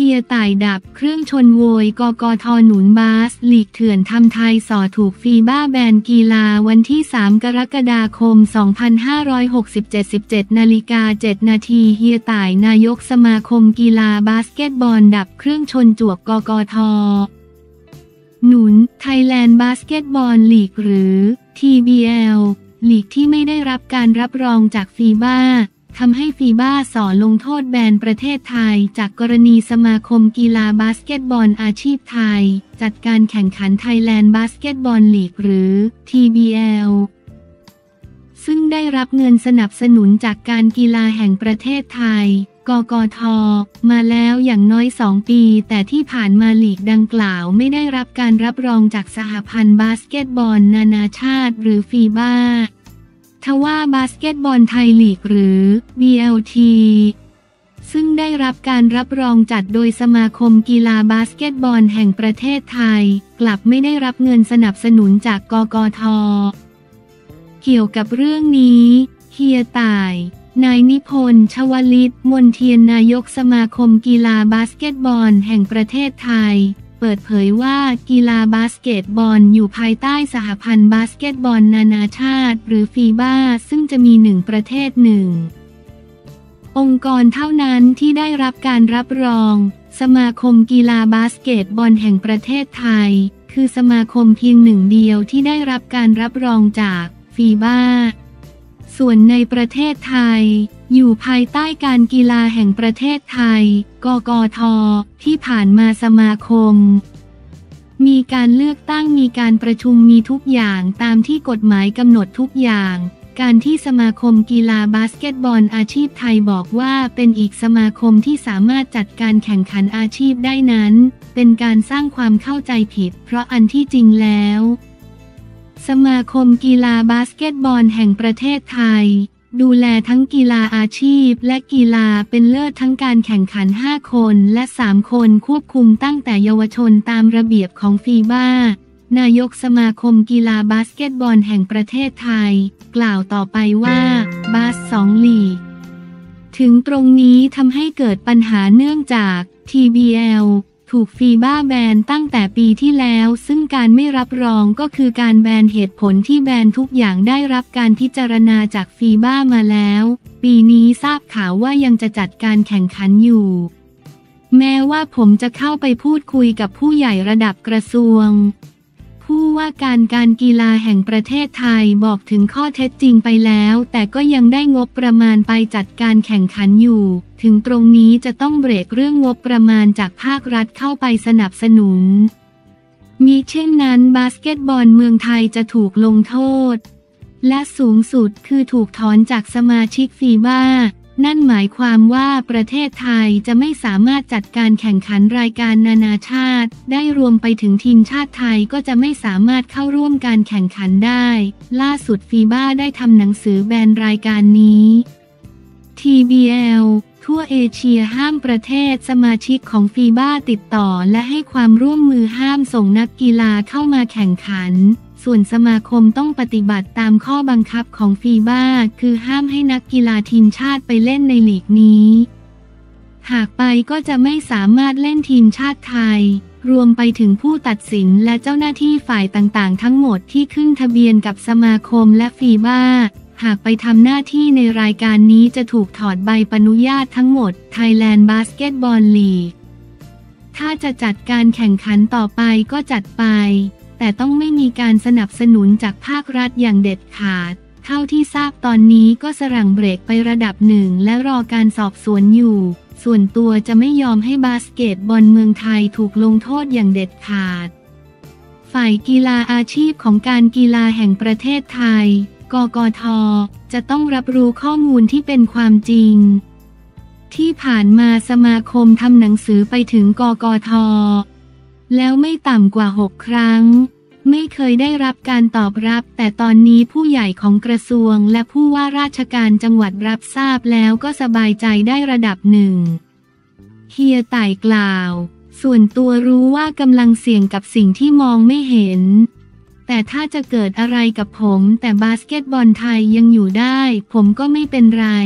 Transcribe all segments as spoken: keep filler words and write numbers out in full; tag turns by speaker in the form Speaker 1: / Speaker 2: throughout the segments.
Speaker 1: ฮียต่ายดับเครื่องชนโวยกกท.หนุนบาสลีกเถื่อนทำไทยส่อถูกฟีบ้าแบนกีฬาวันที่สามกรกฎาคมสองพันห้าร้อยหกสิบเจ็ด สิบเจ็ดนาฬิกาเจ็ดนาทีเฮียต่ายนายกสมาคมกีฬาบาสเกตบอลดับเครื่องชนจวกกกท.หนุน Thailand Basketball League หรือ ที บี แอล ลีกที่ไม่ได้รับการรับรองจากฟีบ้าทำให้ฟีบ้าส่อลงโทษแบนประเทศไทยจากกรณีสมาคมกีฬาบาสเกตบอลอาชีพไทยจัดการแข่งขัน Thailand Basketball League หรือ ที บี แอล ซึ่งได้รับเงินสนับสนุนจากการกีฬาแห่งประเทศไทยกกท.มาแล้วอย่างน้อยสองปีแต่ที่ผ่านมาลีกดังกล่าวไม่ได้รับการรับรองจากสหพันธ์บาสเกตบอลนานาชาติหรือฟีบ้าทว่าบาสเกตบอลไทยลีกหรือ บี แอล ที ซึ่งได้รับการรับรองจัดโดยสมาคมกีฬาบาสเกตบอลแห่งประเทศไทยกลับไม่ได้รับเงินสนับสนุนจากกกท.เกี่ยวกับเรื่องนี้เฮียต่ายนายนิพนธ์ ชวลิต มนเทียนนายกสมาคมกีฬาบาสเกตบอลแห่งประเทศไทยเปิดเผยว่ากีฬาบาสเกตบอลอยู่ภายใต้สหพันธ์บาสเกตบอลนานาชาติหรือฟีบ้าซึ่งจะมีหนึ่งประเทศหนึ่งองค์กรเท่านั้นที่ได้รับการรับรองสมาคมกีฬาบาสเกตบอลแห่งประเทศไทยคือสมาคมเพียงหนึ่งเดียวที่ได้รับการรับรองจากฟีบ้าส่วนในประเทศไทยอยู่ภายใต้การกีฬาแห่งประเทศไทยกกท.ที่ผ่านมาสมาคมมีการเลือกตั้งมีการประชุมมีทุกอย่างตามที่กฎหมายกำหนดทุกอย่างการที่สมาคมกีฬาบาสเกตบอลอาชีพไทยบอกว่าเป็นอีกสมาคมที่สามารถจัดการแข่งขันอาชีพได้นั้นเป็นการสร้างความเข้าใจผิดเพราะอันที่จริงแล้วสมาคมกีฬาบาสเกตบอลแห่งประเทศไทยดูแลทั้งกีฬาอาชีพและกีฬาเป็นเลิศทั้งการแข่งขันห้าคนและสามคนควบคุมตั้งแต่เยาวชนตามระเบียบของฟีบ้านายกสมาคมกีฬาบาสเกตบอลแห่งประเทศไทยกล่าวต่อไปว่าบาสสองลีกถึงตรงนี้ทำให้เกิดปัญหาเนื่องจาก ที บี แอลถูกฟีบ้าแบนตั้งแต่ปีที่แล้วซึ่งการไม่รับรองก็คือการแบนเหตุผลที่แบนทุกอย่างได้รับการพิจารณาจากฟีบ้ามาแล้วปีนี้ทราบข่าวว่ายังจะจัดการแข่งขันอยู่แม้ว่าผมจะเข้าไปพูดคุยกับผู้ใหญ่ระดับกระทรวงผู้ว่าการการกีฬาแห่งประเทศไทยบอกถึงข้อเท็จจริงไปแล้วแต่ก็ยังได้งบประมาณไปจัดการแข่งขันอยู่ถึงตรงนี้จะต้องเบรกเรื่องงบประมาณจากภาครัฐเข้าไปสนับสนุนมิเช่นนั้นบาสเกตบอลเมืองไทยจะถูกลงโทษและสูงสุดคือถูกถอนจากสมาชิกฟีบ้านั่นหมายความว่าประเทศไทยจะไม่สามารถจัดการแข่งขันรายการนานาชาติได้รวมไปถึงทีมชาติไทยก็จะไม่สามารถเข้าร่วมการแข่งขันได้ล่าสุดฟีบ้าได้ทำหนังสือแบนรายการนี้ ที บี แอล ทั่วเอเชียห้ามประเทศสมาชิกของฟีบ้าติดต่อและให้ความร่วมมือห้ามส่งนักกีฬาเข้ามาแข่งขันส่วนสมาคมต้องปฏิบัติตามข้อบังคับของฟีบ้าคือห้ามให้นักกีฬาทีมชาติไปเล่นในลีกนี้หากไปก็จะไม่สามารถเล่นทีมชาติไทยรวมไปถึงผู้ตัดสินและเจ้าหน้าที่ฝ่ายต่างๆทั้งหมดที่ขึ้นทะเบียนกับสมาคมและฟีบ้าหากไปทำหน้าที่ในรายการนี้จะถูกถอดใบอนุญาตทั้งหมด Thailand Basketball League ถ้าจะจัดการแข่งขันต่อไปก็จัดไปแต่ต้องไม่มีการสนับสนุนจากภาครัฐอย่างเด็ดขาดเท่าที่ทราบตอนนี้ก็สรั่งเบรกไประดับหนึ่งและรอการสอบสวนอยู่ส่วนตัวจะไม่ยอมให้บาสเกตบอลเมืองไทยถูกลงโทษอย่างเด็ดขาดฝ่ายกีฬาอาชีพของการกีฬาแห่งประเทศไทยกกท.จะต้องรับรู้ข้อมูลที่เป็นความจริงที่ผ่านมาสมาคมทำหนังสือไปถึงกกท.แล้วไม่ต่ำกว่าหกครั้งไม่เคยได้รับการตอบรับแต่ตอนนี้ผู้ใหญ่ของกระทรวงและผู้ว่าราชการจังหวัดรับทราบแล้วก็สบายใจได้ระดับหนึ่งเฮียต่ายกล่าวส่วนตัวรู้ว่ากำลังเสี่ยงกับสิ่งที่มองไม่เห็นแต่ถ้าจะเกิดอะไรกับผมแต่บาสเกตบอลไทยยังอยู่ได้ผมก็ไม่เป็นไร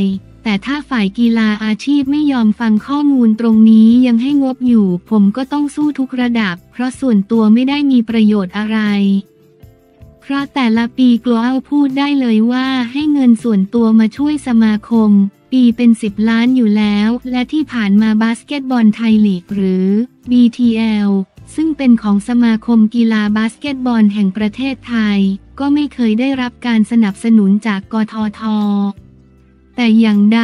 Speaker 1: แต่ถ้าฝ่ายกีฬาอาชีพไม่ยอมฟังข้อมูลตรงนี้ยังให้งบอยู่ผมก็ต้องสู้ทุกระดับเพราะส่วนตัวไม่ได้มีประโยชน์อะไรเพราะแต่ละปีกลัวเอาพูดได้เลยว่าให้เงินส่วนตัวมาช่วยสมาคมปีเป็นสิบล้านอยู่แล้วและที่ผ่านมาบาสเกตบอลไทยลีกหรือ บี ที แอล ซึ่งเป็นของสมาคมกีฬาบาสเกตบอลแห่งประเทศไทยก็ไม่เคยได้รับการสนับสนุนจากกทท.แต่อย่างใด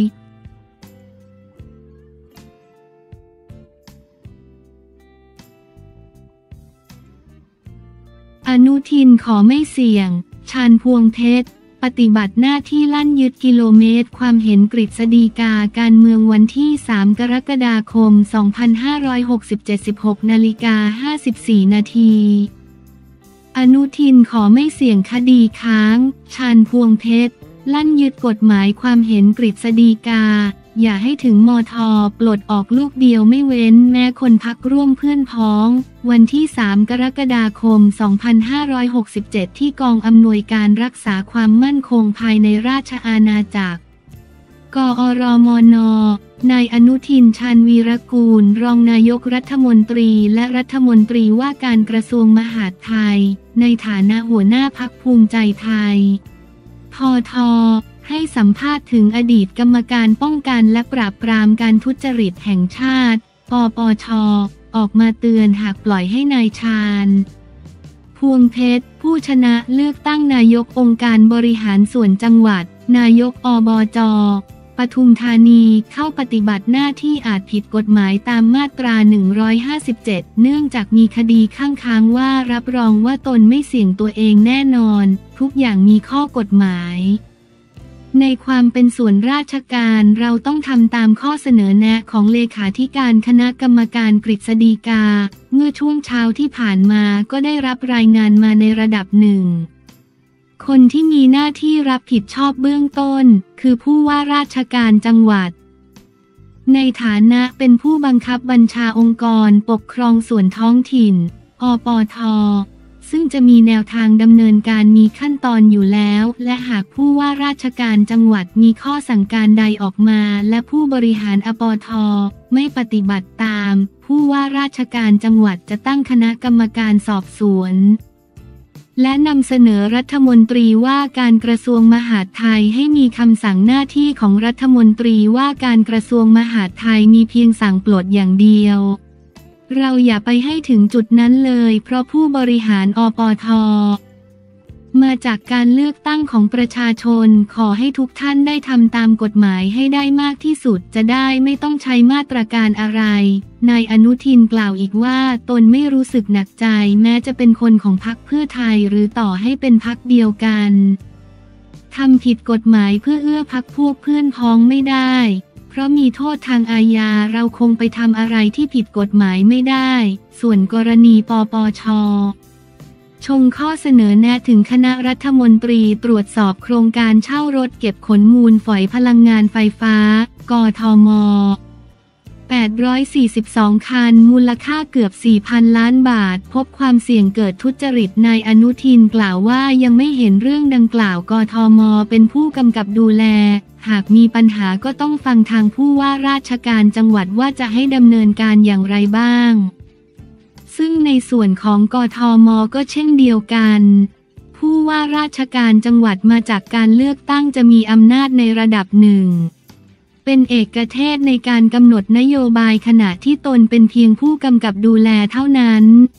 Speaker 1: อนุทินขอไม่เสี่ยงชาญพวงเพชรปฏิบัติหน้าที่ลั่นยึดกิโลเมตรความเห็นกฤษฎีกาการเมืองวันที่สามกรกฎาคมสองพันห้าร้อยหกสิบเจ็ด สิบหกนาฬิกาห้าสิบสี่นาทีอนุทินขอไม่เสี่ยงคดีค้างชาญพวงเพชรลั่นยึดกฎหมายความเห็นกฤษฎีกาอย่าให้ถึงมท.ปลดออกลูกเดียวไม่เว้นแม้คนพักร่วมเพื่อนพ้องวันที่สามกรกฎาคมสองพันห้าร้อยหกสิบเจ็ดที่กองอำนวยการรักษาความมั่นคงภายในราชอาณาจักรกอรมน.นายอนุทินชาญวีรกูลรองนายกรัฐมนตรีและรัฐมนตรีว่าการกระทรวงมหาดไทยในฐานะหัวหน้าพรรคภูมิใจไทยพท.ให้สัมภาษณ์ถึงอดีตกรรมการป้องกันและปราบปรามการทุจริตแห่งชาติปปช.ออกมาเตือนหากปล่อยให้นายชาญพวงเพชรผู้ชนะเลือกตั้งนายกองค์การบริหารส่วนจังหวัดนายกอบจ.ปทุมธานีเข้าปฏิบัติหน้าที่อาจผิดกฎหมายตามมาตราหนึ่งร้อยห้าสิบเจ็ดเนื่องจากมีคดีข้างค้างว่ารับรองว่าตนไม่เสี่ยงตัวเองแน่นอนทุกอย่างมีข้อกฎหมายในความเป็นส่วนราชการเราต้องทำตามข้อเสนอแนะของเลขาธิการคณะกรรมการกฤษฎีกาเมื่อช่วงเช้าที่ผ่านมาก็ได้รับรายงานมาในระดับหนึ่งคนที่มีหน้าที่รับผิดชอบเบื้องต้นคือผู้ว่าราชการจังหวัดในฐานะเป็นผู้บังคับบัญชาองค์กรปกครองส่วนท้องถิ่นอปท.ซึ่งจะมีแนวทางดำเนินการมีขั้นตอนอยู่แล้วและหากผู้ว่าราชการจังหวัดมีข้อสั่งการใดออกมาและผู้บริหารอปท.ไม่ปฏิบัติตามผู้ว่าราชการจังหวัดจะตั้งคณะกรรมการสอบสวนและนำเสนอรัฐมนตรีว่าการกระทรวงมหาดไทยให้มีคำสั่งหน้าที่ของรัฐมนตรีว่าการกระทรวงมหาดไทยมีเพียงสั่งปลดอย่างเดียวเราอย่าไปให้ถึงจุดนั้นเลยเพราะผู้บริหารอปท.มาจากการเลือกตั้งของประชาชนขอให้ทุกท่านได้ทำตามกฎหมายให้ได้มากที่สุดจะได้ไม่ต้องใช้มาตรการอะไรนายอนุทินกล่าวอีกว่าตนไม่รู้สึกหนักใจแม้จะเป็นคนของพรรคเพื่อไทยหรือต่อให้เป็นพรรคเดียวกันทำผิดกฎหมายเพื่อเอื้อพรรคพวกเพื่อนพ้องไม่ได้เพราะมีโทษทางอาญาเราคงไปทำอะไรที่ผิดกฎหมายไม่ได้ส่วนกรณีปปช.ชงข้อเสนอแนะถึงคณะรัฐมนตรีตรวจสอบโครงการเช่ารถเก็บขนมูลฝอยพลังงานไฟฟ้ากทม.แปดร้อยสี่สิบสองคันมูลค่าเกือบ สี่พัน ล้านบาทพบความเสี่ยงเกิดทุจริตนายอนุทินกล่าวว่ายังไม่เห็นเรื่องดังกล่าวกทม.เป็นผู้กำกับดูแลหากมีปัญหาก็ต้องฟังทางผู้ว่าราชการจังหวัดว่าจะให้ดำเนินการอย่างไรบ้างซึ่งในส่วนของกทม.ก็เช่นเดียวกันผู้ว่าราชการจังหวัดมาจากการเลือกตั้งจะมีอำนาจในระดับหนึ่งเป็นเอกเทศในการกำหนดนโยบายขณะที่ตนเป็นเพียงผู้กำกับดูแลเท่านั้น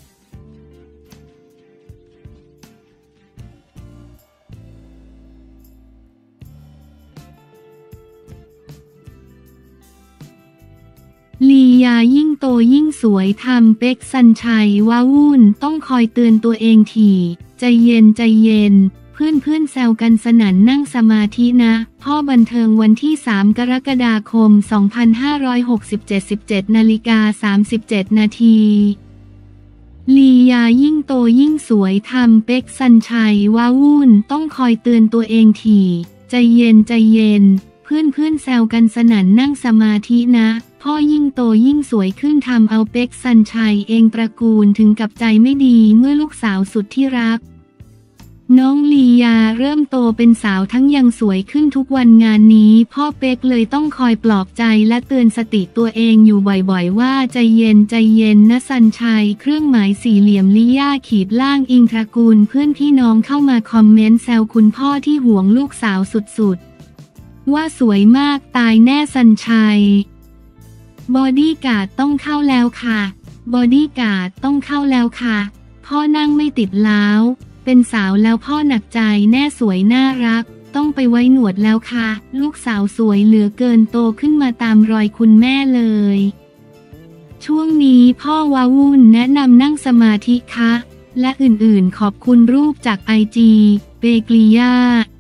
Speaker 1: ลียายิ่งโตยิ่งสวยทำเป็กสัญชัยว้าวุ่นต้องคอยเตือนตัวเองถี่ใจเย็นใจเย็นเพื่อนเพื่อนแซวกันสนั่นนั่งสมาธินะพ่อบันเทิงวันที่สามกรกฎาคมสองพันห้าร้อยหกสิบเจ็ด สิบเจ็ดนาฬิกาสามสิบเจ็ดนาทีลียายิ่งโตยิ่งสวยทำเป็กสัญชัยว้าวุ่นต้องคอยเตือนตัวเองถี่ใจเย็นใจเย็นเพื่อนเพื่อนแซวกันสนั่นนั่งสมาธินะพ่อยิ่งโตยิ่งสวยขึ้นทำเอาเป็กสัญชัยเองตระกูลถึงกับใจไม่ดีเมื่อลูกสาวสุดที่รักน้องลียาเริ่มโตเป็นสาวทั้งยังสวยขึ้นทุกวันงานนี้พ่อเป๊กเลยต้องคอยปลอบใจและเตือนสติตัวเองอยู่บ่อยๆว่าใจเย็นใจเย็นนะสัญชัยเครื่องหมายสี่เหลี่ยมลียาขีดล่างอิงตระกูลเพื่อนพี่น้องเข้ามาคอมเมนต์แซวคุณพ่อที่ห่วงลูกสาวสุดๆว่าสวยมากตายแน่สัญชัยบอดี้การ์ดต้องเข้าแล้วค่ะบอดี้การ์ดต้องเข้าแล้วค่ะพ่อนั่งไม่ติดแล้วเป็นสาวแล้วพ่อหนักใจแน่สวยน่ารักต้องไปไว้หนวดแล้วค่ะลูกสาวสวยเหลือเกินโตขึ้นมาตามรอยคุณแม่เลยช่วงนี้พ่อว้าวุ่นแนะนำนั่งสมาธิคะและอื่นๆขอบคุณรูปจากไอจีเปกลียา